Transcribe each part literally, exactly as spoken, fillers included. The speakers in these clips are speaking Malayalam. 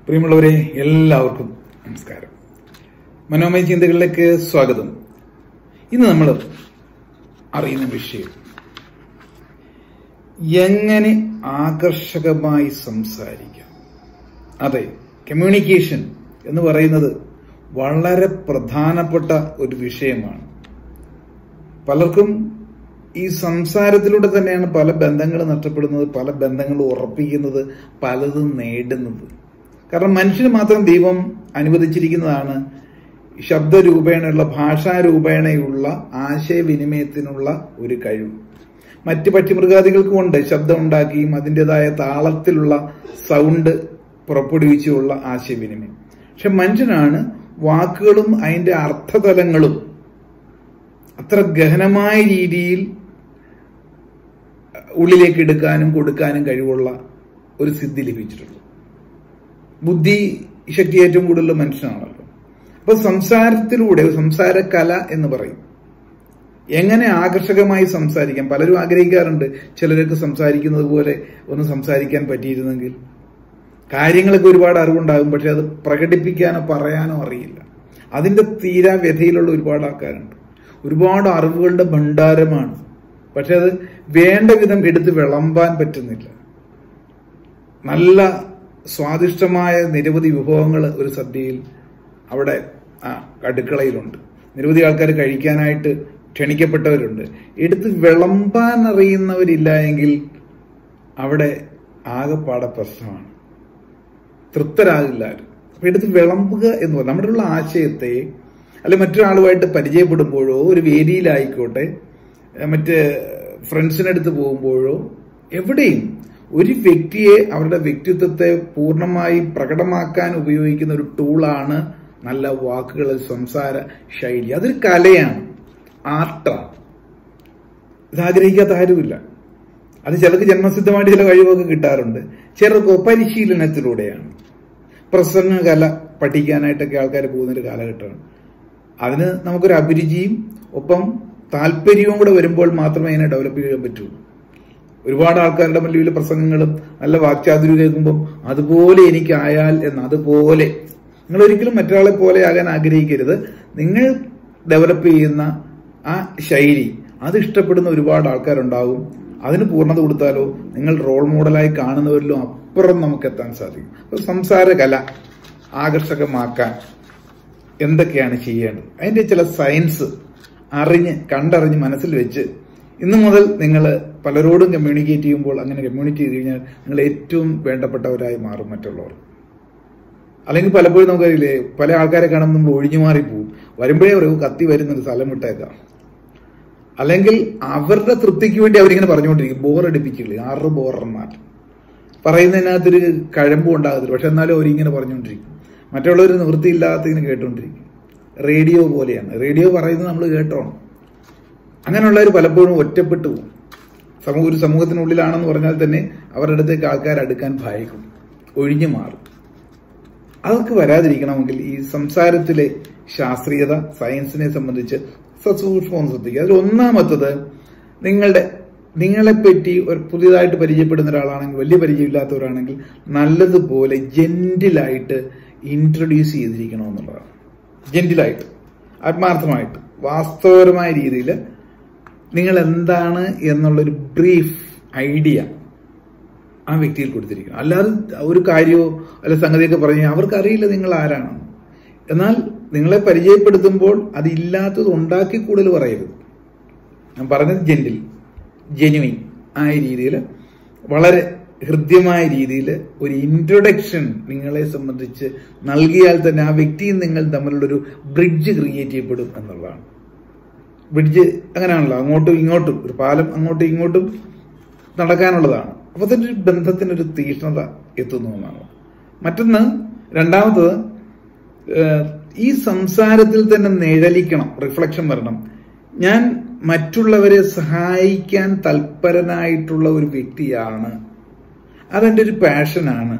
പ്രിയമുള്ളവരെ, എല്ലാവർക്കും നമസ്കാരം. മനോമയ ചിന്തകളിലേക്ക് സ്വാഗതം. ഇന്ന് നമ്മൾ അറിയുന്ന വിഷയം എങ്ങനെ ആകർഷകമായി സംസാരിക്കാം. അതെ, കമ്മ്യൂണിക്കേഷൻ എന്ന് പറയുന്നത് വളരെ പ്രധാനപ്പെട്ട ഒരു വിഷയമാണ്. പലർക്കും ഈ സംസാരത്തിലൂടെ തന്നെയാണ് പല ബന്ധങ്ങൾ നഷ്ടപ്പെടുന്നത്, പല ബന്ധങ്ങൾ ഉറപ്പിക്കുന്നത്, പലതും നേടുന്നത്. കാരണം മനുഷ്യന് മാത്രം ദൈവം അനുവദിച്ചിരിക്കുന്നതാണ് ശബ്ദരൂപേണയുള്ള ഭാഷാരൂപേണയുള്ള ആശയവിനിമയത്തിനുള്ള ഒരു കഴിവ്. മറ്റ് പക്ഷിമൃഗാദികൾക്കും ഉണ്ട് ശബ്ദം ഉണ്ടാക്കിയും അതിൻ്റെതായ താളത്തിലുള്ള സൗണ്ട് പുറപ്പെടുവിച്ചുള്ള ആശയവിനിമയം. പക്ഷെ മനുഷ്യനാണ് വാക്കുകളും അതിന്റെ അർത്ഥതലങ്ങളും അത്ര ഗഹനമായ രീതിയിൽ ഉള്ളിലേക്ക് എടുക്കാനും കൊടുക്കാനും കഴിവുള്ള ഒരു സിദ്ധി ലഭിച്ചിട്ടുള്ളൂ. ബുദ്ധി ശക്തി ഏറ്റവും കൂടുതൽ മനുഷ്യനാണല്ലോ. അപ്പൊ സംസാരത്തിലൂടെ സംസാര കല എന്ന് പറയും. എങ്ങനെ ആകർഷകമായി സംസാരിക്കാം. പലരും ആഗ്രഹിക്കാറുണ്ട് ചിലരൊക്കെ സംസാരിക്കുന്നത് പോലെ ഒന്ന് സംസാരിക്കാൻ പറ്റിയിരുന്നെങ്കിൽ. കാര്യങ്ങളൊക്കെ ഒരുപാട് അറിവുണ്ടാകും, പക്ഷെ അത് പ്രകടിപ്പിക്കാനോ പറയാനോ അറിയില്ല. അതിന്റെ തീരാ വ്യഥയിലുള്ള ഒരുപാട് ആൾക്കാരുണ്ട്. ഒരുപാട് അറിവുകളുടെ ഭണ്ഡാരമാണ്, പക്ഷെ അത് വേണ്ട വിധം എടുത്ത് വിളമ്പാൻ പറ്റുന്നില്ല. നല്ല സ്വാദിഷ്ടമായ നിരവധി വിഭവങ്ങൾ ഒരു സദ്യയിൽ അവിടെ അടുക്കളയിലുണ്ട്. നിരവധി ആൾക്കാർ കഴിക്കാനായിട്ട് ക്ഷണിക്കപ്പെട്ടവരുണ്ട്. എടുത്ത് വിളമ്പാൻ അറിയുന്നവരില്ല എങ്കിൽ അവിടെ ആകെപ്പാടെ പ്രശ്നമാണ്. തൃപ്തരാകില്ല. അപ്പൊ എടുത്ത് വിളമ്പുക എന്ന് പറയുന്നത് നമ്മുടെ ആശയത്തെ അല്ലെ മറ്റൊരാളുമായിട്ട് പരിചയപ്പെടുമ്പോഴോ ഒരു വേദിയിലായിക്കോട്ടെ മറ്റ് ഫ്രണ്ട്സിനടുത്ത് പോകുമ്പോഴോ എവിടെയും ഒരു വ്യക്തിയെ അവരുടെ വ്യക്തിത്വത്തെ പൂർണ്ണമായി പ്രകടമാക്കാൻ ഉപയോഗിക്കുന്ന ഒരു ടൂളാണ് നല്ല വാക്കുകൾ, സംസാര ശൈലി. അതൊരു കലയാണ്, ആർട്ടാണ്. ഇതാഗ്രഹിക്കാത്ത ആരുമില്ല. അത് ചിലർക്ക് ജന്മസിദ്ധമായിട്ട് ചില കഴിവൊക്കെ കിട്ടാറുണ്ട്, ചിലർക്ക് പരിശീലനത്തിലൂടെയാണ്. പ്രസംഗ കല പഠിക്കാനായിട്ടൊക്കെ ആൾക്കാർ പോകുന്നൊരു കാലഘട്ടമാണ്. അതിന് നമുക്കൊരു അഭിരുചിയും ഒപ്പം താല്പര്യവും കൂടെ വരുമ്പോൾ മാത്രമേ അതിനെ ഡെവലപ്പ് ചെയ്യാൻ പറ്റുള്ളൂ. ഒരുപാട് ആൾക്കാരുടെ വലിയ പ്രസംഗങ്ങളും നല്ല വാക്ചാതുര്യം കേൾക്കുമ്പം അതുപോലെ എനിക്കായാൽ എന്ന്, അതുപോലെ നിങ്ങൾ ഒരിക്കലും മറ്റൊരാളെ പോലെ ആകാൻ ആഗ്രഹിക്കരുത്. നിങ്ങൾ ഡെവലപ്പ് ചെയ്യുന്ന ആ ശൈലി അത് ഇഷ്ടപ്പെടുന്ന ഒരുപാട് ആൾക്കാരുണ്ടാകും. അതിന് പൂർണ്ണത കൊടുത്താലോ നിങ്ങൾ റോൾ മോഡലായി കാണുന്നവരിലും അപ്പുറം നമുക്ക് എത്താൻ സാധിക്കും. അപ്പൊ സംസാര കല ആകർഷകമാക്കാൻ എന്തൊക്കെയാണ് ചെയ്യേണ്ടത്, അതിന്റെ ചില സയൻസ് അറിഞ്ഞ് കണ്ടറിഞ്ഞ് മനസ്സിൽ വെച്ച് ഇന്നു മുതൽ നിങ്ങൾ പലരോടും കമ്മ്യൂണിക്കേറ്റ് ചെയ്യുമ്പോൾ അങ്ങനെ കമ്മ്യൂണിക്കേറ്റ് ചെയ്ത് കഴിഞ്ഞാൽ നിങ്ങൾ ഏറ്റവും വേണ്ടപ്പെട്ടവരായി മാറും മറ്റുള്ളവർ. അല്ലെങ്കിൽ പലപ്പോഴും നമുക്കറിയില്ലേ, പല ആൾക്കാരെ കാണുമ്പോൾ നമ്മൾ ഒഴിഞ്ഞു മാറിപ്പോവും. വരുമ്പോഴേ പറയൂ കത്തി വരുന്നത് സ്ഥലം വിട്ടേക്കാം. അല്ലെങ്കിൽ അവരുടെ തൃപ്തിക്ക് വേണ്ടി അവരിങ്ങനെ പറഞ്ഞുകൊണ്ടിരിക്കും. ബോറടിപ്പിക്കില്ലേ, ആറ് ബോറന്മാർ പറയുന്നതിനകത്തൊരു കഴമ്പും ഉണ്ടാകത്തില്ല. പക്ഷെ എന്നാലും അവരിങ്ങനെ പറഞ്ഞുകൊണ്ടിരിക്കും. മറ്റുള്ളവർ നിവൃത്തിയില്ലാത്ത ഇങ്ങനെ കേട്ടോണ്ടിരിക്കും. റേഡിയോ പോലെയാണ്. റേഡിയോ പറയുന്നത് നമ്മൾ കേട്ടോണം. അങ്ങനെയുള്ളവർ പലപ്പോഴും ഒറ്റപ്പെട്ടു പോകും. സമൂഹ ഒരു സമൂഹത്തിനുള്ളിലാണെന്ന് പറഞ്ഞാൽ തന്നെ അവരുടെ അടുത്തേക്ക് ആൾക്കാർ അടുക്കാൻ ഭയക്കും, ഒഴിഞ്ഞു മാറും. അതൊക്കെ വരാതിരിക്കണമെങ്കിൽ ഈ സംസാരത്തിലെ ശാസ്ത്രീയത, സയൻസിനെ സംബന്ധിച്ച് സസൂക്ഷ്മം ശ്രദ്ധിക്കുക. അതിൽ ഒന്നാമത്തത്, നിങ്ങളുടെ നിങ്ങളെപ്പറ്റി ഒരു പുതിയതായിട്ട് പരിചയപ്പെടുന്ന ഒരാളാണെങ്കിൽ, വലിയ പരിചയമില്ലാത്തവരാണെങ്കിൽ നല്ലതുപോലെ ജെന്റിലായിട്ട് ഇൻട്രൊഡ്യൂസ് ചെയ്തിരിക്കണമെന്നുള്ളതാണ്. ജെന്റിലായിട്ട്, ആത്മാർത്ഥമായിട്ട്, വാസ്തവപരമായ രീതിയിൽ നിങ്ങൾ എന്താണ് എന്നുള്ളൊരു ബ്രീഫ് ഐഡിയ ആ വ്യക്തിയിൽ കൊടുത്തിരിക്കണം. അല്ലാതെ ഒരു കാര്യമോ അല്ല സംഗതിയൊക്കെ പറഞ്ഞ് അവർക്കറിയില്ല നിങ്ങൾ ആരാണെന്ന്. എന്നാൽ നിങ്ങളെ പരിചയപ്പെടുത്തുമ്പോൾ അതില്ലാത്തത് ഉണ്ടാക്കി കൂടുതൽ പറയരുത്. ഞാൻ പറഞ്ഞത് ജെന്റിൽ, ജെന്യുവിൻ ആയ രീതിയിൽ, വളരെ ഹൃദ്യമായ രീതിയിൽ ഒരു ഇൻട്രൊഡക്ഷൻ നിങ്ങളെ സംബന്ധിച്ച് നൽകിയാൽ തന്നെ ആ വ്യക്തിയും നിങ്ങൾ തമ്മിലുള്ളൊരു ബ്രിഡ്ജ് ക്രിയേറ്റ് ചെയ്യപ്പെടും എന്നുള്ളതാണ്. ബ്രിഡ്ജ് അങ്ങനെയാണല്ലോ, അങ്ങോട്ടും ഇങ്ങോട്ടും ഒരു പാലം അങ്ങോട്ടും ഇങ്ങോട്ടും നടക്കാനുള്ളതാണ്. അപ്പൊ അതിന്റെ ഒരു ബന്ധത്തിനൊരു തീക്ഷ്ണത എത്തുന്നു എന്നാണ്. മറ്റൊന്ന്, രണ്ടാമത്തത്, ഈ സംസാരത്തിൽ തന്നെ നിഴലിക്കണം, റിഫ്ലക്ഷൻ വരണം. ഞാൻ മറ്റുള്ളവരെ സഹായിക്കാൻ തൽപരനായിട്ടുള്ള ഒരു വ്യക്തിയാണ്, അതെന്റെ ഒരു പാഷനാണ്.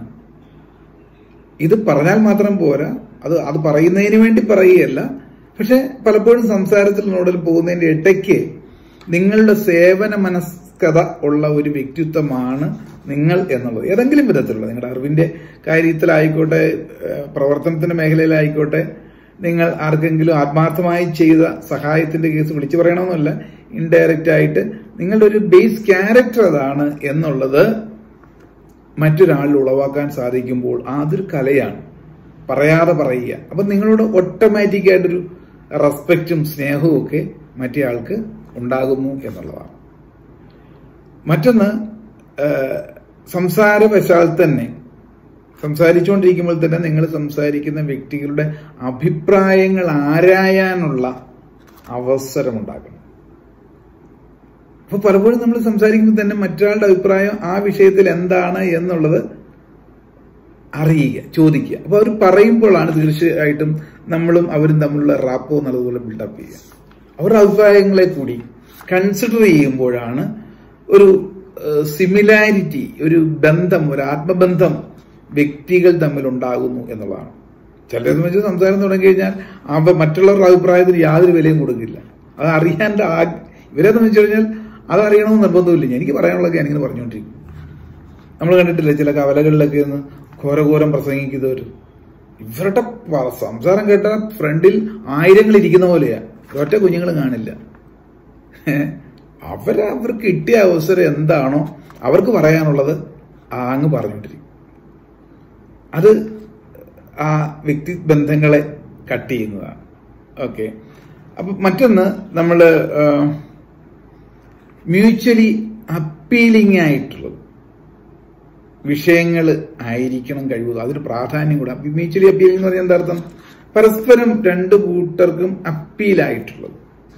ഇത് പറഞ്ഞാൽ മാത്രം പോരാ, അത് അത് പറയുന്നതിന് വേണ്ടി പറയുകയല്ല. പക്ഷെ പലപ്പോഴും സംസാരത്തിനോട് പോകുന്നതിന്റെ ഇടയ്ക്ക് നിങ്ങളുടെ സേവന മനസ്കത ഉള്ള ഒരു വ്യക്തിത്വമാണ് നിങ്ങൾ എന്നുള്ളത് ഏതെങ്കിലും വിധത്തിലുള്ള നിങ്ങളുടെ അറിവിന്റെ കാര്യത്തിലായിക്കോട്ടെ, പ്രവർത്തനത്തിന്റെ മേഖലയിലായിക്കോട്ടെ, നിങ്ങൾ ആർക്കെങ്കിലും ആത്മാർത്ഥമായി ചെയ്ത സഹായത്തിന്റെ കേസ് വിളിച്ചു പറയണമെന്നല്ല, ഇൻഡയറക്റ്റ് ആയിട്ട് നിങ്ങളുടെ ഒരു ബേസ് ക്യാരക്ടർ അതാണ് എന്നുള്ളത് മറ്റൊരാളിൽ ഉളവാക്കാൻ സാധിക്കുമ്പോൾ അതൊരു കലയാണ്. പറയാതെ പറയുക. അപ്പൊ നിങ്ങളോട് ഓട്ടോമാറ്റിക് ആയിട്ടൊരു റെസ്പെക്റ്റും സ്നേഹവും ഒക്കെ മറ്റേ ആൾക്ക് ഉണ്ടാകുന്നു എന്നുള്ളതാണ്. മറ്റൊന്ന്, സംസാരവശാൽ തന്നെ സംസാരിച്ചുകൊണ്ടിരിക്കുമ്പോൾ തന്നെ നിങ്ങൾ സംസാരിക്കുന്ന വ്യക്തികളുടെ അഭിപ്രായങ്ങൾ ആരായാനുള്ള അവസരമുണ്ടാക്കണം. അപ്പൊ പലപ്പോഴും നമ്മൾ സംസാരിക്കുമ്പോൾ തന്നെ മറ്റൊരാളുടെ അഭിപ്രായം ആ വിഷയത്തിൽ എന്താണ് എന്നുള്ളത് അറിയുക, ചോദിക്കുക. അപ്പൊ അവർ പറയുമ്പോഴാണ് തീർച്ചയായിട്ടും നമ്മളും അവരും തമ്മിലുള്ള റാപ്പോ നല്ലതുപോലെ ബിൽഡപ്പ് ചെയ്യുക. അവരുടെ അഭിപ്രായങ്ങളെ കൂടി കൺസിഡർ ചെയ്യുമ്പോഴാണ് ഒരു സിമിലാരിറ്റി, ഒരു ബന്ധം, ഒരു ആത്മബന്ധം വ്യക്തികൾ തമ്മിൽ ഉണ്ടാകുന്നു എന്നുള്ളതാണ്. ചിലരെ സംബന്ധിച്ച് സംസാരം തുടങ്ങി കഴിഞ്ഞാൽ അവ മറ്റുള്ളവരുടെ അഭിപ്രായത്തിന് യാതൊരു വിലയും കൊടുക്കില്ല. അത് അറിയാൻ ഇവരെ സംബന്ധിച്ചു കഴിഞ്ഞാൽ അത് അറിയണമെന്ന് നിർബന്ധമില്ല. എനിക്ക് പറയാനുള്ളതൊക്കെ ഞാനിങ്ങനെ പറഞ്ഞുകൊണ്ടിരിക്കും. നമ്മൾ കണ്ടിട്ടില്ലേ ചില കവലകളിലൊക്കെ ഒന്ന് ഘോരഘോരം പ്രസംഗിക്കുന്നവർ. ഇവരുടെ സംസാരം കേട്ടാൽ ഫ്രണ്ടിൽ ആയിരങ്ങൾ ഇരിക്കുന്ന പോലെയാ, ഒറ്റ കുഞ്ഞുങ്ങൾ കാണില്ല. അവര് അവർക്ക് കിട്ടിയ അവസരം എന്താണോ അവർക്ക് പറയാനുള്ളത് അങ്ങ് പറഞ്ഞുകൊണ്ടിരിക്കും. അത് ആ വ്യക്തി ബന്ധങ്ങളെ കട്ട് ചെയ്യുന്നതാണ്. ഓക്കെ. അപ്പൊ മറ്റൊന്ന്, നമ്മള് മ്യൂച്വലി അപ്പീലിംഗ് ആയിട്ടുള്ളത് വിഷയങ്ങൾ ആയിരിക്കണം കഴിവുക. അതിന് പ്രാധാന്യം കൂടെ. മ്യൂച്വലി അപ്പീലിംഗ് എന്ന് പറഞ്ഞാൽ എന്താ അർത്ഥം? പരസ്പരം രണ്ടു കൂട്ടർക്കും അപ്പീലായിട്ടുള്ളത്,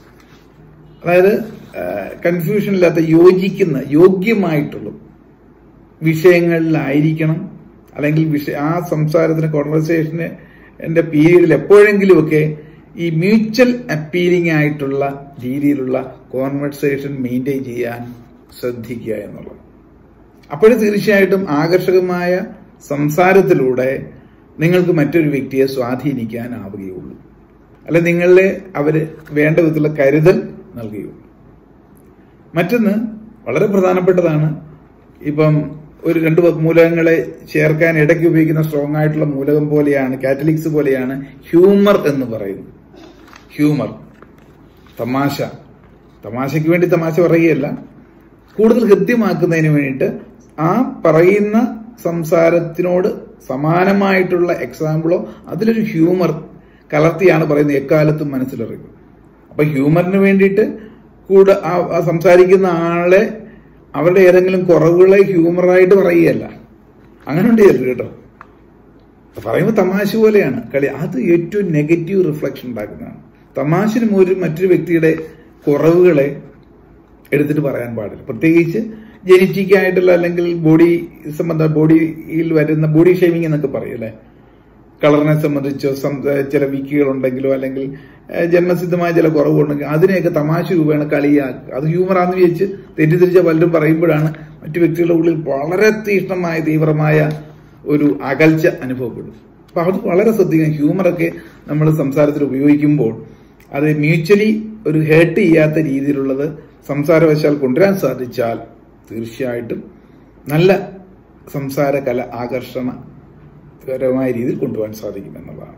അതായത് കൺഫ്യൂഷൻ ഇല്ലാത്ത, യോജിക്കുന്ന, യോഗ്യമായിട്ടുള്ള വിഷയങ്ങളിലായിരിക്കണം. അല്ലെങ്കിൽ വിഷയ ആ സംസാരത്തിന് കോൺവെർസേഷന് എന്റെ പീരീഡിൽ എപ്പോഴെങ്കിലുമൊക്കെ ഈ മ്യൂച്വൽ അപ്പീലിംഗ് ആയിട്ടുള്ള രീതിയിലുള്ള കോൺവെർസേഷൻ മെയിൻറ്റെയിൻ ചെയ്യാൻ ശ്രദ്ധിക്കുക എന്നുള്ളത്. അപ്പോഴും തീർച്ചയായിട്ടും ആകർഷകമായ സംസാരത്തിലൂടെ നിങ്ങൾക്ക് മറ്റൊരു വ്യക്തിയെ സ്വാധീനിക്കാനാവുകയുള്ളൂ. അല്ലെ നിങ്ങളെ അവര് വേണ്ട വിധത്തിലുള്ള കരുതൽ നൽകുകയുള്ളൂ. മറ്റൊന്ന് വളരെ പ്രധാനപ്പെട്ടതാണ്. ഇപ്പം ഒരു രണ്ട് മൂലകങ്ങളെ ചേർക്കാൻ ഇടയ്ക്ക് ഉപയോഗിക്കുന്ന സ്ട്രോങ് ആയിട്ടുള്ള മൂലകം പോലെയാണ്, കാറ്റലിക്സ് പോലെയാണ് ഹ്യൂമർ എന്ന് പറയുന്നത്. ഹ്യൂമർ, തമാശ. തമാശയ്ക്ക് വേണ്ടി തമാശ പറയുകയല്ല, കൂടുതൽ ഹൃദ്യമാക്കുന്നതിന് വേണ്ടിയിട്ട് ആ പറയുന്ന സംസാരത്തിനോട് സമാനമായിട്ടുള്ള എക്സാമ്പിളോ അതിലൊരു ഹ്യൂമർ കലർത്തിയാണ് പറയുന്നത്, എക്കാലത്തും മനസ്സിലറിയും. അപ്പൊ ഹ്യൂമറിന് വേണ്ടിയിട്ട് കൂടെ ആ സംസാരിക്കുന്ന ആളെ അവരുടെ ഏതെങ്കിലും കുറവുകളെ ഹ്യൂമറായിട്ട് പറയുകയല്ല. അങ്ങനെ ഉണ്ട് കേട്ടോ. പറയുമ്പോൾ തമാശ പോലെയാണ് കളി. അത് ഏറ്റവും നെഗറ്റീവ് റിഫ്ലക്ഷൻ ഉണ്ടാക്കുന്നതാണ്. തമാശന് ഒരു മറ്റൊരു വ്യക്തിയുടെ കുറവുകളെ എടുത്തിട്ട് പറയാൻ പാടില്ല. പ്രത്യേകിച്ച് ജനറ്റിക് ആയിട്ടുള്ള അല്ലെങ്കിൽ ബോഡി സംബന്ധ ബോഡിയിൽ വരുന്ന ബോഡി ഷേമിംഗ് എന്നൊക്കെ പറയും അല്ലെ. കളറിനെ സംബന്ധിച്ചോ ചില വീക്കുകൾ ഉണ്ടെങ്കിലോ അല്ലെങ്കിൽ ജന്മസിദ്ധമായ ചില കുറവുണ്ടെങ്കിൽ അതിനെയൊക്കെ തമാശ രൂപേണ കളിയാക്കുക. അത് ഹ്യൂമറാന്ന് വിചാരിച്ച് തെറ്റിദ്ധരിച്ച പലരും പറയുമ്പോഴാണ് മറ്റു വ്യക്തികളുടെ ഉള്ളിൽ വളരെ തീഷ്ണമായ തീവ്രമായ ഒരു അകൽച്ച അനുഭവപ്പെടും. അപ്പൊ അത് വളരെ ശ്രദ്ധിക്കണം. ഹ്യൂമറൊക്കെ നമ്മൾ സംസാരത്തിൽ ഉപയോഗിക്കുമ്പോൾ അത് മ്യൂച്വലി ഒരു ഹേർട്ട് ചെയ്യാത്ത രീതിയിലുള്ളത് സംസാരവശാൽ കൊണ്ടുവരാൻ സാധിച്ചാൽ തീർച്ചയായിട്ടും നല്ല സംസാര കല ആകർഷണകരമായ രീതിയിൽ കൊണ്ടുപോകാൻ സാധിക്കും എന്നുള്ളതാണ്.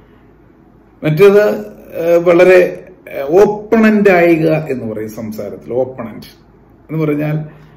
മറ്റേത് വളരെ ഓപ്പണന്റ് ആയുക എന്ന് പറയും സംസാരത്തിൽ. ഓപ്പണന്റ് എന്ന് പറഞ്ഞാൽ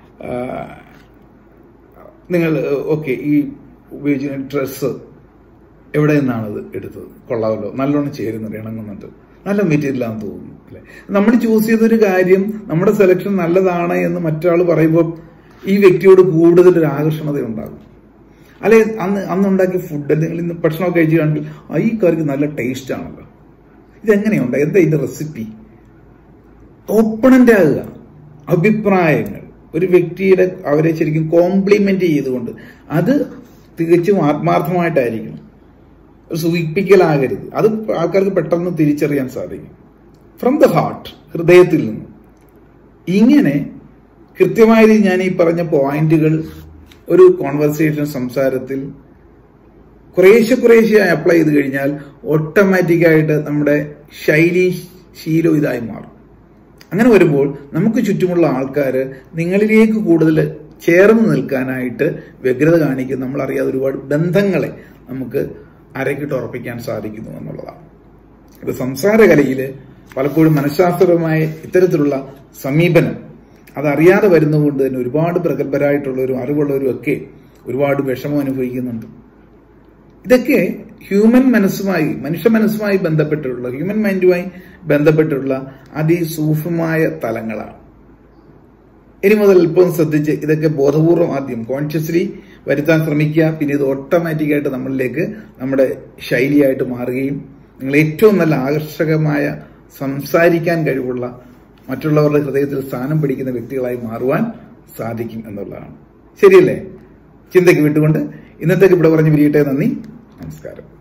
നിങ്ങൾ ഓക്കെ ഈ ഉപയോഗിച്ച ഡ്രസ്സ് എവിടെ നിന്നാണത് എടുത്തത്, കൊള്ളാമല്ലോ, നല്ലോണം ചേരുന്നുണ്ട്, ഇണങ്ങുന്നുണ്ട്, നല്ല മെറ്റീരിയലാണെന്ന് തോന്നുന്നു അല്ലെ. നമ്മൾ ചൂസ് ചെയ്തൊരു കാര്യം നമ്മുടെ സെലക്ഷൻ നല്ലതാണ് എന്ന് മറ്റൊരാൾ പറയുമ്പോൾ ഈ വ്യക്തിയോട് കൂടുതൽ ഒരു ആകർഷണത ഉണ്ടാകും. അല്ലെ അന്ന് അന്നുണ്ടാക്കിയ ഫുഡ് അല്ലെങ്കിൽ ഇന്ന് ഭക്ഷണമൊക്കെ കഴിക്കുകയാണെങ്കിൽ ഈ കറിക്ക് നല്ല ടേസ്റ്റ് ആണല്ലോ, ഇതെങ്ങനെയുണ്ട്, എന്താ ഇതിന്റെ റെസിപ്പി. ഓപ്പണന്റ് ആകുക. അഭിപ്രായങ്ങൾ ഒരു വ്യക്തിയുടെ അവരെ ശരിക്കും കോംപ്ലിമെന്റ് ചെയ്തുകൊണ്ട് അത് തികച്ചും ആത്മാർത്ഥമായിട്ടായിരിക്കണം. സൂചിപ്പിക്കലാകരുത്. അത് ആൾക്കാർക്ക് പെട്ടെന്ന് തിരിച്ചറിയാൻ സാധിക്കും. ഫ്രം ദ ഹാർട്ട്, ഹൃദയത്തിൽ നിന്ന്. ഇങ്ങനെ കൃത്യമായി ഞാൻ ഈ പറഞ്ഞ പോയിന്റുകൾ ഒരു കോൺവെർസേഷൻ സംസാരത്തിൽ കുറേശ്ശെ കുറേശ്ശെയായി അപ്ലൈ ചെയ്ത് കഴിഞ്ഞാൽ ഓട്ടോമാറ്റിക്കായിട്ട് നമ്മുടെ ശൈലി ശീലം ഇതായി മാറും. അങ്ങനെ വരുമ്പോൾ നമുക്ക് ചുറ്റുമുള്ള ആൾക്കാർ നിങ്ങളിലേക്ക് കൂടുതൽ ചേർന്ന് നിൽക്കാനായിട്ട് വ്യഗ്രത കാണിക്കുന്ന നമ്മളറിയാതെ ഒരുപാട് ബന്ധങ്ങളെ നമുക്ക് അരക്കിട്ട് ഉറപ്പിക്കാൻ സാധിക്കുന്നു എന്നുള്ളതാണ്. ഇത് സംസാരകലയിൽ പലപ്പോഴും മനഃശാസ്ത്രപരമായ ഇത്തരത്തിലുള്ള സമീപനം അതറിയാതെ വരുന്നതുകൊണ്ട് തന്നെ ഒരുപാട് പ്രഗത്ഭരായിട്ടുള്ളവരും അറിവുള്ളവരും ഒക്കെ ഒരുപാട് വിഷമം അനുഭവിക്കുന്നുണ്ട്. ഇതൊക്കെ ഹ്യൂമൻ മനസ്സുമായി മനുഷ്യ മനസ്സുമായി ബന്ധപ്പെട്ടിട്ടുള്ള ഹ്യൂമൻ മൈൻഡുമായി ബന്ധപ്പെട്ടിട്ടുള്ള അതിസൂക്ഷ്മമായ തലങ്ങളാണ്. ഇനി മുതൽ ഇപ്പം ശ്രദ്ധിച്ച് ഇതൊക്കെ ബോധപൂർവം ആദ്യം കോൺഷ്യസ്ലി വരുത്താൻ ശ്രമിക്കുക. പിന്നെ ഇത് ഓട്ടോമാറ്റിക്കായിട്ട് നമ്മളിലേക്ക് നമ്മുടെ ശൈലിയായിട്ട് മാറുകയും നിങ്ങൾ ഏറ്റവും നല്ല ആകർഷകമായ സംസാരിക്കാൻ കഴിവുള്ള മറ്റുള്ളവരുടെ ഹൃദയത്തിൽ സ്ഥാനം പിടിക്കുന്ന വ്യക്തികളായി മാറുവാൻ സാധിക്കും എന്നുള്ളതാണ്. ശരിയല്ലേ? ചിന്തയ്ക്ക് വിട്ടുകൊണ്ട് ഇന്നത്തേക്ക് ഇവിടെ പറഞ്ഞു പിരിയട്ടെ. നന്ദി, നമസ്കാരം.